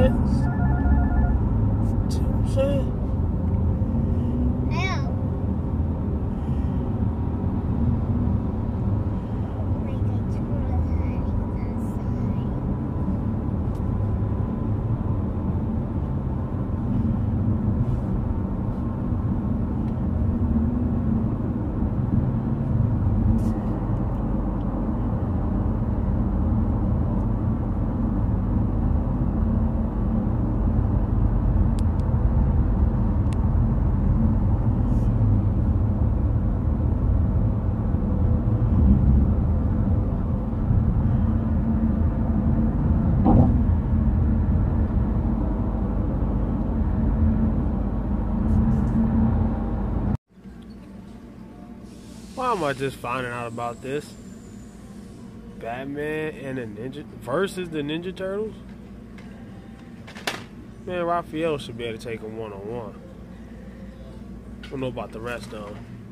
chance. See what I'm saying? Why am I just finding out about this? Batman and the Ninja versus the Ninja Turtles? Man, Raphael should be able to take him one-on-one. I don't know about the rest of them.